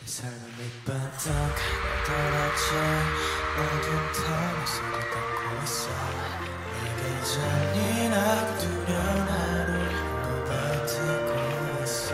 삶은 밑바닥 떨어져 모든 탐의 손을 걷고 있어 네가 잔인하고 두려운 하루를 버티고 있어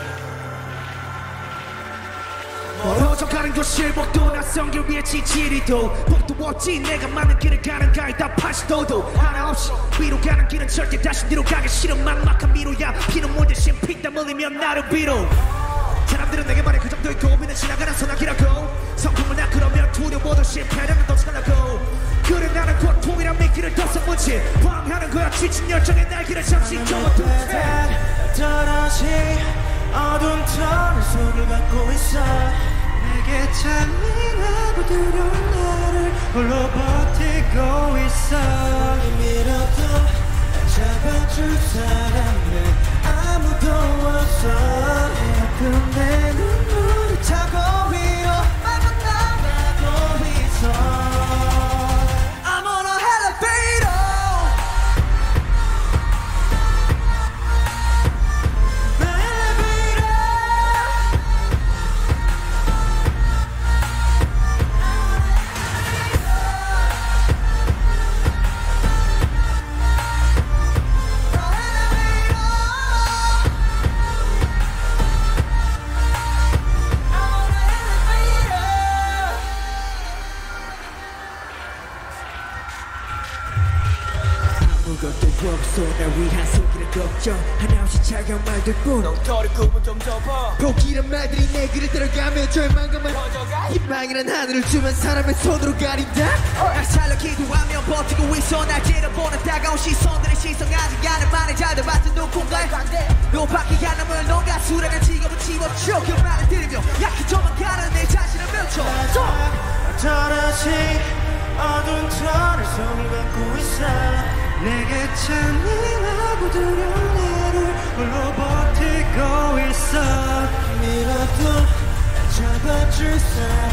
멀어져가는 교실 복도 낯선 길 위에 지지리도 복도 없지 내가 많은 길을 가는 가이다 파시도도 하나 없이 위로 가는 길은 절대 다시 뒤로 가기 싫은 막막한 미로야 피는 물 대신 피땀 흘리면 나를 빌어 사람들은 내게 말해 그 정도의 고민은 지나가는 소나기라고 성품을 나 그러면 두려워도 실패라는 더 잘나고 그래 나는 고통이란 미끼를 더 써보지 방하는 거야 지친 열정의 날개를 잠시 접어둔 떨어진 어두운 터널 속을 걷고 있어 내게 잔인하고 두려운 나를 홀로 버티고 있어 밀어도 잡아줄 사람은 아무도 없어 근데 눈물이 차고 위로 빠져나가고 있어 I'm on a Hellevator 아무것도 없어 날 위한 속이는 걱정 하나없이 차가운 말들뿐 엉터리 꿈은 좀 접어 포기란 말들이 내 길을 따라가며 절망감만 희망이란 하늘을 주면 사람의 손으로 가린다 날 살려 기도하며 버티고 있어 날 찌려보는 따가운 시선들의 시선하지 않을 말에 잘들 받은 누군가의 관대 너밖에 안 남을 너가 수량한 직업을 집어줘 그 말을 들으며 약해져만 가는 내 자신을 펼쳐 떨어진 어두운 터널 속을 걷고 있어 내게 잔인하고 두려운 나를 홀로 버티고 있어 밀어도 잡아줄 사람